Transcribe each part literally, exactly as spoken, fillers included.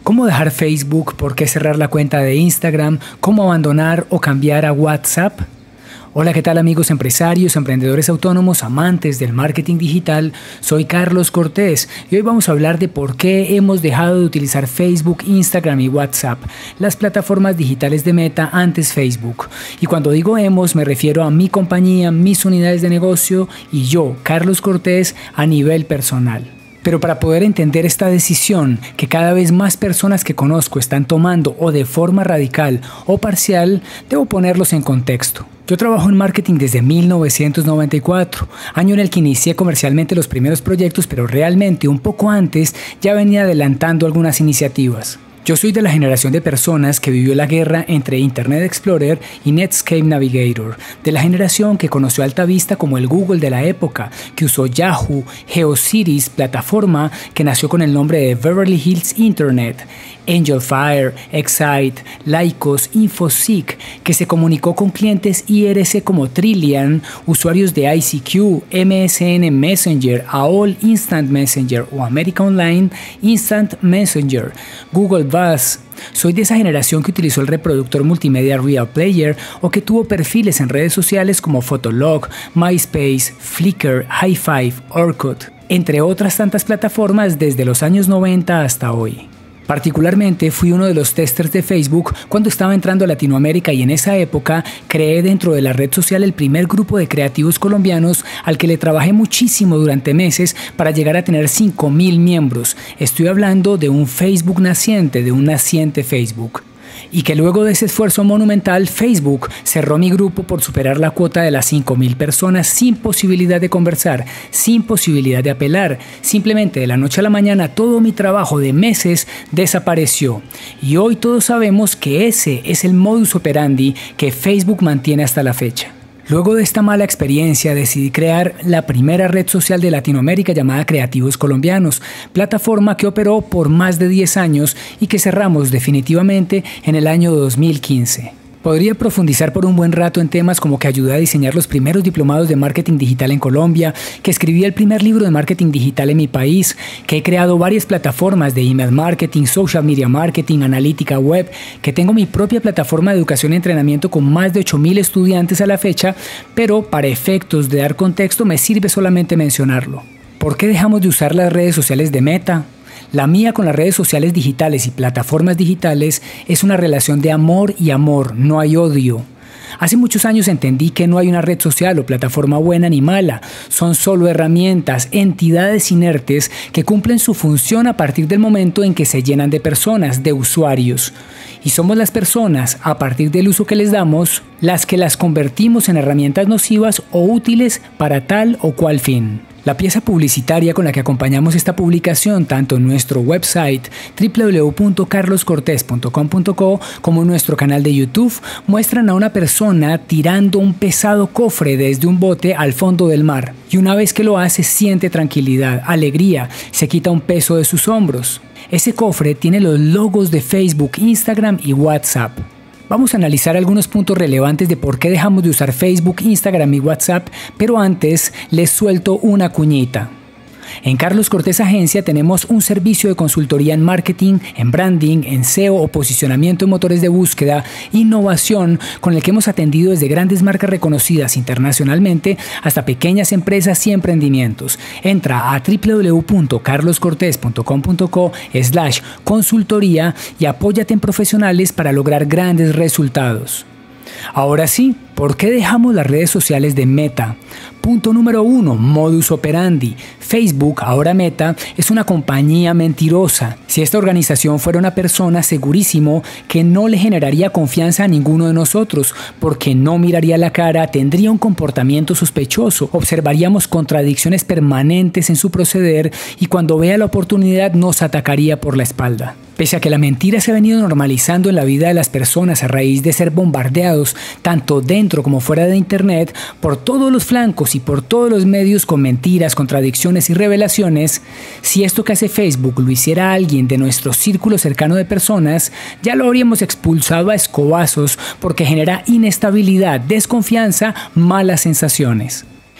¿Cómo dejar Facebook? ¿Por qué cerrar la cuenta de Instagram? ¿Cómo abandonar o cambiar a WhatsApp? Hola, ¿qué tal amigos empresarios, emprendedores autónomos, amantes del marketing digital? Soy Carlos Cortés y hoy vamos a hablar de por qué hemos dejado de utilizar Facebook, Instagram y WhatsApp, las plataformas digitales de Meta antes Facebook. Y cuando digo hemos me refiero a mi compañía, mis unidades de negocio y yo, Carlos Cortés, a nivel personal. Pero para poder entender esta decisión que cada vez más personas que conozco están tomando o de forma radical o parcial, debo ponerlos en contexto. Yo trabajo en marketing desde mil novecientos noventa y cuatro, año en el que inicié comercialmente los primeros proyectos, pero realmente un poco antes ya venía adelantando algunas iniciativas. Yo soy de la generación de personas que vivió la guerra entre Internet Explorer y Netscape Navigator, de la generación que conoció AltaVista como el Google de la época, que usó Yahoo, GeoCities, plataforma que nació con el nombre de Beverly Hills Internet, Angelfire, Excite, Lycos, Infoseek, que se comunicó con clientes I R C como Trillian, usuarios de I C Q, M S N Messenger, A O L Instant Messenger o América Online Instant Messenger, Google Buzz. Soy de esa generación que utilizó el reproductor multimedia Real Player o que tuvo perfiles en redes sociales como Fotolog, MySpace, Flickr, High Five, Orkut, entre otras tantas plataformas desde los años noventa hasta hoy. Particularmente fui uno de los testers de Facebook cuando estaba entrando a Latinoamérica y en esa época creé dentro de la red social el primer grupo de creativos colombianos al que le trabajé muchísimo durante meses para llegar a tener cinco mil miembros. Estoy hablando de un Facebook naciente, de un naciente Facebook. Y que luego de ese esfuerzo monumental, Facebook cerró mi grupo por superar la cuota de las cinco mil personas sin posibilidad de conversar, sin posibilidad de apelar. Simplemente de la noche a la mañana todo mi trabajo de meses desapareció. Y hoy todos sabemos que ese es el modus operandi que Facebook mantiene hasta la fecha. Luego de esta mala experiencia decidí crear la primera red social de Latinoamérica llamada Creativos Colombianos, plataforma que operó por más de diez años y que cerramos definitivamente en el año dos mil quince. Podría profundizar por un buen rato en temas como que ayudé a diseñar los primeros diplomados de marketing digital en Colombia, que escribí el primer libro de marketing digital en mi país, que he creado varias plataformas de email marketing, social media marketing, analítica web, que tengo mi propia plataforma de educación y entrenamiento con más de ocho mil estudiantes a la fecha, pero para efectos de dar contexto me sirve solamente mencionarlo. ¿Por qué dejamos de usar las redes sociales de Meta? La mía con las redes sociales digitales y plataformas digitales es una relación de amor y amor, no hay odio. Hace muchos años entendí que no hay una red social o plataforma buena ni mala, son solo herramientas, entidades inertes que cumplen su función a partir del momento en que se llenan de personas, de usuarios. Y somos las personas, a partir del uso que les damos, las que las convertimos en herramientas nocivas o útiles para tal o cual fin. La pieza publicitaria con la que acompañamos esta publicación, tanto en nuestro website doble u doble u doble u punto carlos cortés punto com punto co como en nuestro canal de YouTube, muestran a una persona tirando un pesado cofre desde un bote al fondo del mar. Y una vez que lo hace, siente tranquilidad, alegría, se quita un peso de sus hombros. Ese cofre tiene los logos de Facebook, Instagram y WhatsApp. Vamos a analizar algunos puntos relevantes de por qué dejamos de usar Facebook, Instagram y WhatsApp, pero antes les suelto una cuñita. En Carlos Cortés Agencia tenemos un servicio de consultoría en marketing, en branding, en S E O o posicionamiento en motores de búsqueda, innovación, con el que hemos atendido desde grandes marcas reconocidas internacionalmente hasta pequeñas empresas y emprendimientos. Entra a doble u doble u doble u punto carlos cortés punto com punto co slash consultoría y apóyate en profesionales para lograr grandes resultados. Ahora sí, ¿por qué dejamos las redes sociales de Meta? Punto número uno, modus operandi. Facebook, ahora Meta, es una compañía mentirosa. Si esta organización fuera una persona, segurísimo que no le generaría confianza a ninguno de nosotros, porque no miraría la cara, tendría un comportamiento sospechoso, observaríamos contradicciones permanentes en su proceder y cuando vea la oportunidad nos atacaría por la espalda. Pese a que la mentira se ha venido normalizando en la vida de las personas a raíz de ser bombardeados, tanto dentro como fuera de Internet, por todos los flancos y por todos los medios con mentiras, contradicciones y revelaciones, si esto que hace Facebook lo hiciera alguien de nuestro círculo cercano de personas, ya lo habríamos expulsado a escobazos porque genera inestabilidad, desconfianza, malas sensaciones.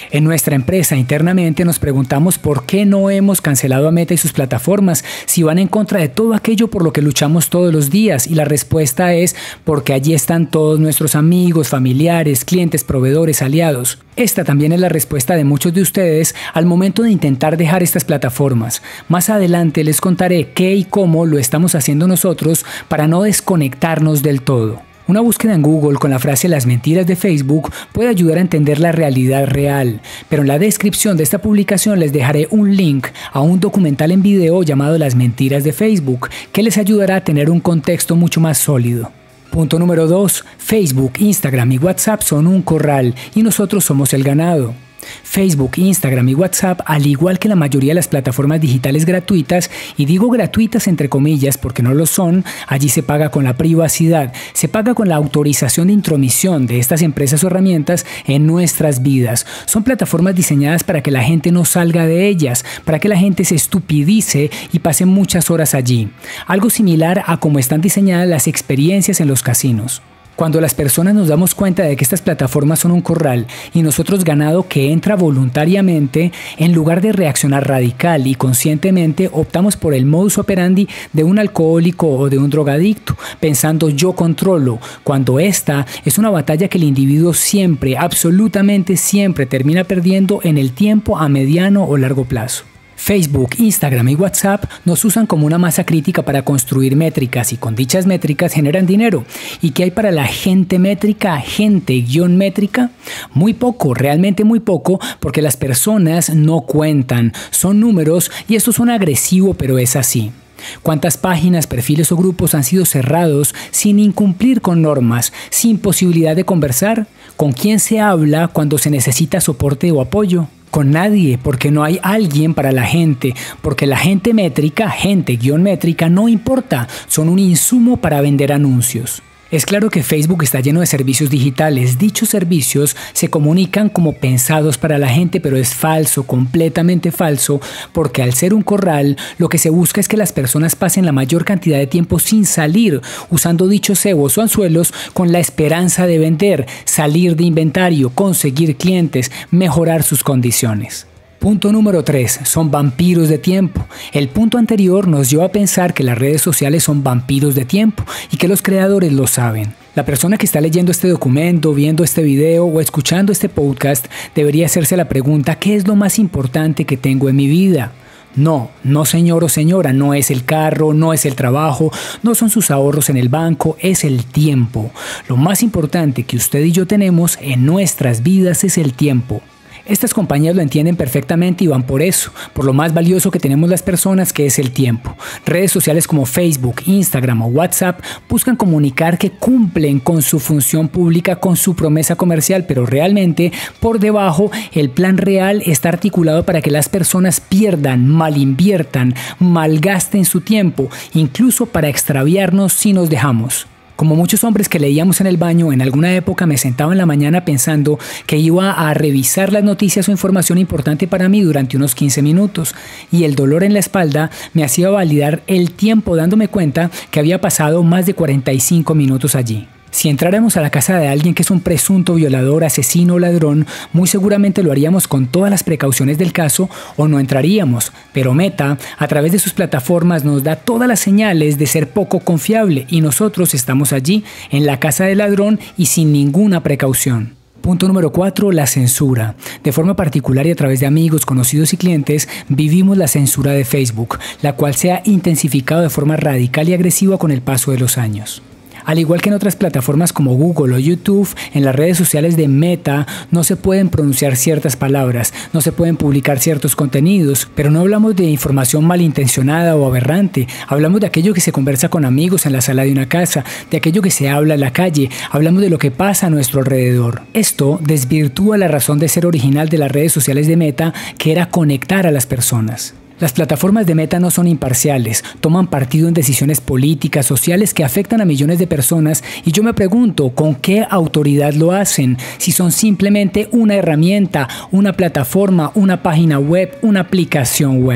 En nuestra empresa internamente nos preguntamos por qué no hemos cancelado a Meta y sus plataformas si van en contra de todo aquello por lo que luchamos todos los días, y la respuesta es porque allí están todos nuestros amigos, familiares, clientes, proveedores, aliados. Esta también es la respuesta de muchos de ustedes al momento de intentar dejar estas plataformas. Más adelante les contaré qué y cómo lo estamos haciendo nosotros para no desconectarnos del todo. Una búsqueda en Google con la frase "las mentiras de Facebook" puede ayudar a entender la realidad real, pero en la descripción de esta publicación les dejaré un link a un documental en video llamado "Las mentiras de Facebook", que les ayudará a tener un contexto mucho más sólido. Punto número dos. Facebook, Instagram y WhatsApp son un corral y nosotros somos el ganado. Facebook, Instagram y WhatsApp, al igual que la mayoría de las plataformas digitales gratuitas, y digo gratuitas entre comillas porque no lo son, allí se paga con la privacidad, se paga con la autorización de intromisión de estas empresas o herramientas en nuestras vidas. Son plataformas diseñadas para que la gente no salga de ellas, para que la gente se estupidice y pase muchas horas allí. Algo similar a cómo están diseñadas las experiencias en los casinos. Cuando las personas nos damos cuenta de que estas plataformas son un corral y nosotros ganado que entra voluntariamente, en lugar de reaccionar radical y conscientemente optamos por el modus operandi de un alcohólico o de un drogadicto, pensando yo controlo, cuando esta es una batalla que el individuo siempre, absolutamente siempre termina perdiendo en el tiempo a mediano o largo plazo. Facebook, Instagram y WhatsApp nos usan como una masa crítica para construir métricas y con dichas métricas generan dinero. ¿Y qué hay para la gente métrica, gente guión métrica? Muy poco, realmente muy poco, porque las personas no cuentan, son números y esto suena agresivo, pero es así. ¿Cuántas páginas, perfiles o grupos han sido cerrados sin incumplir con normas, sin posibilidad de conversar? ¿Con quién se habla cuando se necesita soporte o apoyo? Con nadie, porque no hay alguien para la gente, porque la gente métrica, gente guión métrica, no importa, son un insumo para vender anuncios. Es claro que Facebook está lleno de servicios digitales. Dichos servicios se comunican como pensados para la gente, pero es falso, completamente falso, porque al ser un corral, lo que se busca es que las personas pasen la mayor cantidad de tiempo sin salir, usando dichos cebos o anzuelos con la esperanza de vender, salir de inventario, conseguir clientes, mejorar sus condiciones. Punto número tres. Son vampiros de tiempo. El punto anterior nos lleva a pensar que las redes sociales son vampiros de tiempo y que los creadores lo saben. La persona que está leyendo este documento, viendo este video o escuchando este podcast debería hacerse la pregunta: ¿qué es lo más importante que tengo en mi vida? No, no señor o señora, no es el carro, no es el trabajo, no son sus ahorros en el banco, es el tiempo. Lo más importante que usted y yo tenemos en nuestras vidas es el tiempo. Estas compañías lo entienden perfectamente y van por eso, por lo más valioso que tenemos las personas, que es el tiempo. Redes sociales como Facebook, Instagram o WhatsApp buscan comunicar que cumplen con su función pública, con su promesa comercial, pero realmente por debajo el plan real está articulado para que las personas pierdan, malinviertan, malgasten su tiempo, incluso para extraviarnos si nos dejamos. Como muchos hombres que leíamos en el baño, en alguna época me sentaba en la mañana pensando que iba a revisar las noticias o información importante para mí durante unos quince minutos, y el dolor en la espalda me hacía validar el tiempo dándome cuenta que había pasado más de cuarenta y cinco minutos allí. Si entráramos a la casa de alguien que es un presunto violador, asesino o ladrón, muy seguramente lo haríamos con todas las precauciones del caso o no entraríamos. Pero Meta, a través de sus plataformas, nos da todas las señales de ser poco confiable y nosotros estamos allí, en la casa del ladrón y sin ninguna precaución. Punto número cuatro. La censura. De forma particular y a través de amigos, conocidos y clientes, vivimos la censura de Facebook, la cual se ha intensificado de forma radical y agresiva con el paso de los años. Al igual que en otras plataformas como Google o YouTube, en las redes sociales de Meta no se pueden pronunciar ciertas palabras, no se pueden publicar ciertos contenidos, pero no hablamos de información malintencionada o aberrante, hablamos de aquello que se conversa con amigos en la sala de una casa, de aquello que se habla en la calle, hablamos de lo que pasa a nuestro alrededor. Esto desvirtúa la razón de ser original de las redes sociales de Meta, que era conectar a las personas. Las plataformas de Meta no son imparciales, toman partido en decisiones políticas, sociales que afectan a millones de personas, y yo me pregunto, ¿con qué autoridad lo hacen? Si son simplemente una herramienta, una plataforma, una página web, una aplicación web.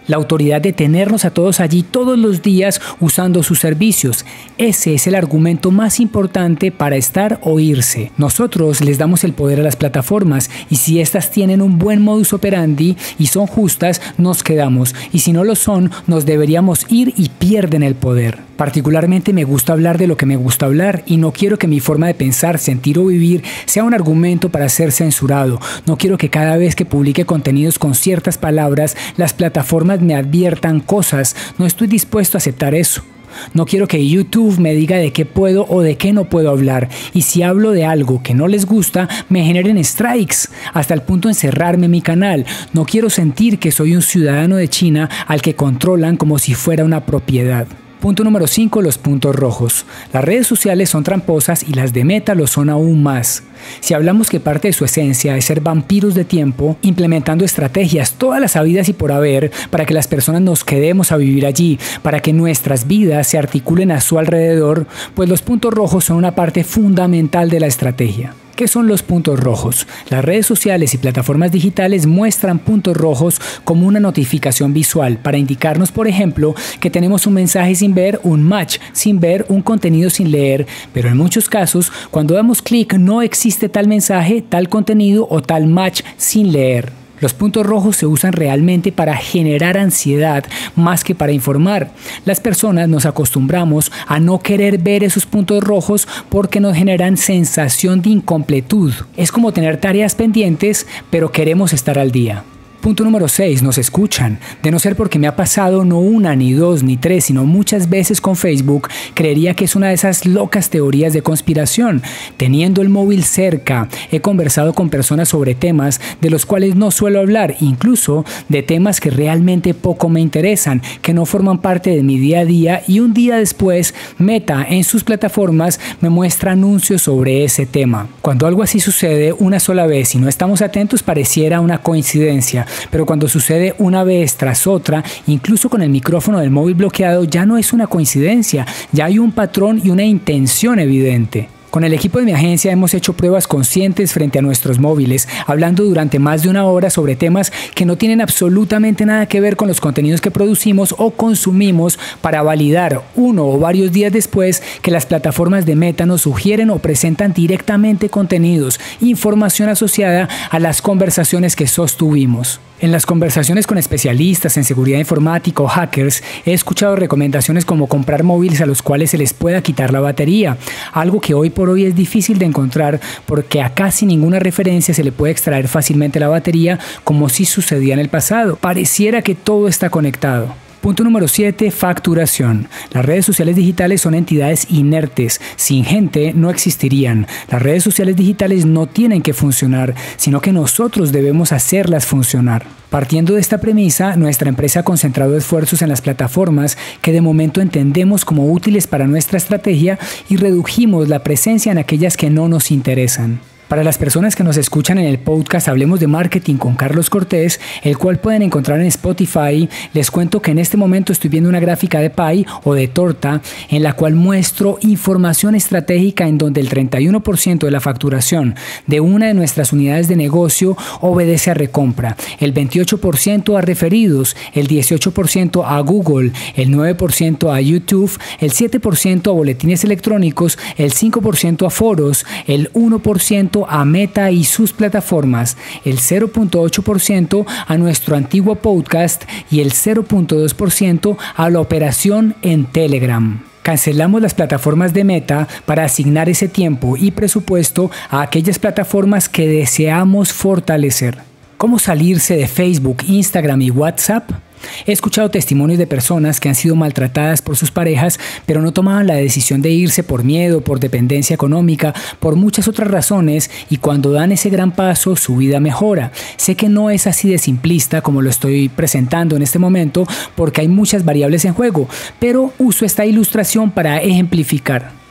la autoridad de tenernos a todos allí todos los días usando sus servicios. Ese es el argumento más importante para estar o irse. Nosotros les damos el poder a las plataformas y si éstas tienen un buen modus operandi y son justas, nos quedamos, y si no lo son, nos deberíamos ir y pierden el poder. Particularmente me gusta hablar de lo que me gusta hablar y no quiero que mi forma de pensar, sentir o vivir sea un argumento para ser censurado. No quiero que cada vez que publique contenidos con ciertas palabras, las plataformas me adviertan cosas. No estoy dispuesto a aceptar eso. No quiero que YouTube me diga de qué puedo o de qué no puedo hablar, y si hablo de algo que no les gusta, me generen strikes, hasta el punto de encerrarme en mi canal. No quiero sentir que soy un ciudadano de China al que controlan como si fuera una propiedad. Punto número cinco. Los puntos rojos. Las redes sociales son tramposas y las de Meta lo son aún más. Si hablamos que parte de su esencia es ser vampiros de tiempo, implementando estrategias todas las habidas y por haber para que las personas nos quedemos a vivir allí, para que nuestras vidas se articulen a su alrededor, pues los puntos rojos son una parte fundamental de la estrategia. ¿Qué son los puntos rojos? Las redes sociales y plataformas digitales muestran puntos rojos como una notificación visual para indicarnos, por ejemplo, que tenemos un mensaje sin ver, un match sin ver, un contenido sin leer, pero en muchos casos, cuando damos clic no existe tal mensaje, tal contenido o tal match sin leer. Los puntos rojos se usan realmente para generar ansiedad más que para informar. Las personas nos acostumbramos a no querer ver esos puntos rojos porque nos generan sensación de incompletud. Es como tener tareas pendientes, pero queremos estar al día. Punto número seis. Nos escuchan. De no ser porque me ha pasado no una, ni dos, ni tres, sino muchas veces con Facebook, creería que es una de esas locas teorías de conspiración. Teniendo el móvil cerca, he conversado con personas sobre temas de los cuales no suelo hablar, incluso de temas que realmente poco me interesan, que no forman parte de mi día a día, y un día después, Meta en sus plataformas me muestra anuncios sobre ese tema. Cuando algo así sucede una sola vez y no estamos atentos, pareciera una coincidencia. Pero cuando sucede una vez tras otra, incluso con el micrófono del móvil bloqueado, ya no es una coincidencia, ya hay un patrón y una intención evidente. Con el equipo de mi agencia hemos hecho pruebas conscientes frente a nuestros móviles, hablando durante más de una hora sobre temas que no tienen absolutamente nada que ver con los contenidos que producimos o consumimos, para validar uno o varios días después que las plataformas de Meta nos sugieren o presentan directamente contenidos, información asociada a las conversaciones que sostuvimos. En las conversaciones con especialistas en seguridad informática o hackers, he escuchado recomendaciones como comprar móviles a los cuales se les pueda quitar la batería, algo que hoy por hoy es difícil de encontrar porque a casi ninguna referencia se le puede extraer fácilmente la batería como si sucedía en el pasado. Pareciera que todo está conectado. Punto número siete. Facturación. Las redes sociales digitales son entidades inertes. Sin gente no existirían. Las redes sociales digitales no tienen que funcionar, sino que nosotros debemos hacerlas funcionar. Partiendo de esta premisa, nuestra empresa ha concentrado esfuerzos en las plataformas que de momento entendemos como útiles para nuestra estrategia y redujimos la presencia en aquellas que no nos interesan. Para las personas que nos escuchan en el podcast Hablemos de Marketing con Carlos Cortés, el cual pueden encontrar en Spotify, les cuento que en este momento estoy viendo una gráfica de pie o de torta en la cual muestro información estratégica en donde el treinta y uno por ciento de la facturación de una de nuestras unidades de negocio obedece a recompra, el veintiocho por ciento a referidos, el dieciocho por ciento a Google, el nueve por ciento a YouTube, el siete por ciento a boletines electrónicos, el cinco por ciento a foros, el uno por ciento a Meta y sus plataformas, el cero punto ocho por ciento a nuestro antiguo podcast y el cero punto dos por ciento a la operación en Telegram. Cancelamos las plataformas de Meta para asignar ese tiempo y presupuesto a aquellas plataformas que deseamos fortalecer. ¿Cómo salirse de Facebook, Instagram y WhatsApp? He escuchado testimonios de personas que han sido maltratadas por sus parejas, pero no tomaban la decisión de irse por miedo, por dependencia económica, por muchas otras razones, y cuando dan ese gran paso, su vida mejora. Sé que no es así de simplista como lo estoy presentando en este momento, porque hay muchas variables en juego, pero uso esta ilustración para ejemplificar.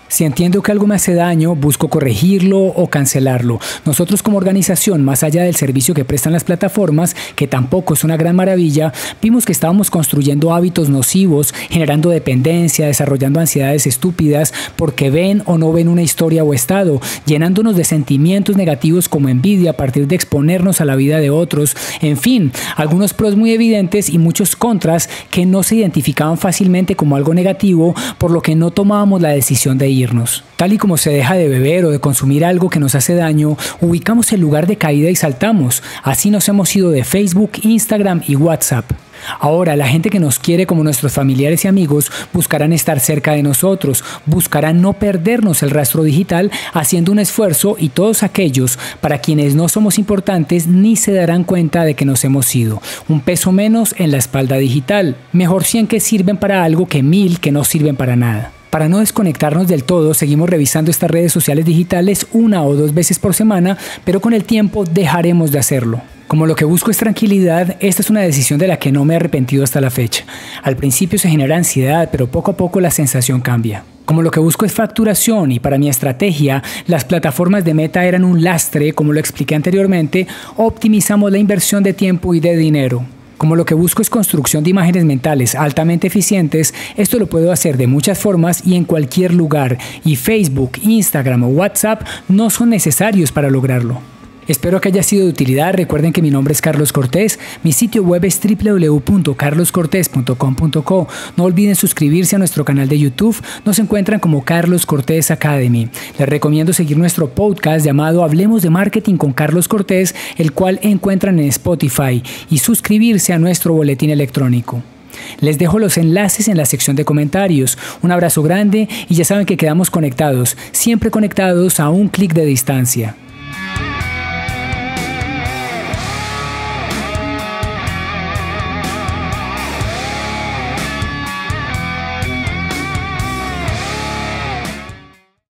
Si entiendo que algo me hace daño, busco corregirlo o cancelarlo. Nosotros como organización, más allá del servicio que prestan las plataformas, que tampoco es una gran maravilla, vimos que estábamos construyendo hábitos nocivos, generando dependencia, desarrollando ansiedades estúpidas porque ven o no ven una historia o estado, llenándonos de sentimientos negativos como envidia a partir de exponernos a la vida de otros. En fin, algunos pros muy evidentes y muchos contras que no se identificaban fácilmente como algo negativo, por lo que no tomábamos la decisión de ir. Irnos. Tal y como se deja de beber o de consumir algo que nos hace daño, ubicamos el lugar de caída y saltamos. Así nos hemos ido de Facebook, Instagram y WhatsApp. Ahora, la gente que nos quiere como nuestros familiares y amigos buscarán estar cerca de nosotros, buscarán no perdernos el rastro digital haciendo un esfuerzo, y todos aquellos para quienes no somos importantes ni se darán cuenta de que nos hemos ido. Un peso menos en la espalda digital. Mejor cien que sirven para algo que mil que no sirven para nada. Para no desconectarnos del todo, seguimos revisando estas redes sociales digitales una o dos veces por semana, pero con el tiempo dejaremos de hacerlo. Como lo que busco es tranquilidad, esta es una decisión de la que no me he arrepentido hasta la fecha. Al principio se genera ansiedad, pero poco a poco la sensación cambia. Como lo que busco es facturación y para mi estrategia, las plataformas de Meta eran un lastre, como lo expliqué anteriormente, optimizamos la inversión de tiempo y de dinero. Como lo que busco es construcción de imágenes mentales altamente eficientes, esto lo puedo hacer de muchas formas y en cualquier lugar, y Facebook, Instagram o WhatsApp no son necesarios para lograrlo. Espero que haya sido de utilidad. Recuerden que mi nombre es Carlos Cortés, mi sitio web es doble u doble u doble u punto carlos cortés punto com punto co. No olviden suscribirse a nuestro canal de YouTube, nos encuentran como Carlos Cortés Academy. Les recomiendo seguir nuestro podcast llamado Hablemos de Marketing con Carlos Cortés, el cual encuentran en Spotify, y suscribirse a nuestro boletín electrónico. Les dejo los enlaces en la sección de comentarios. Un abrazo grande y ya saben que quedamos conectados, siempre conectados a un clic de distancia.